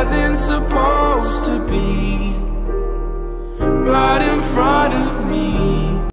wasn't supposed to be right in front of me.